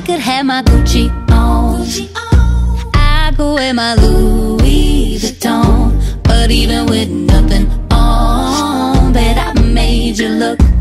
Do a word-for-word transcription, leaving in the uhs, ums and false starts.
could have my Gucci on, I could wear my Louis Vuitton, but even with nothing on, bet I made you look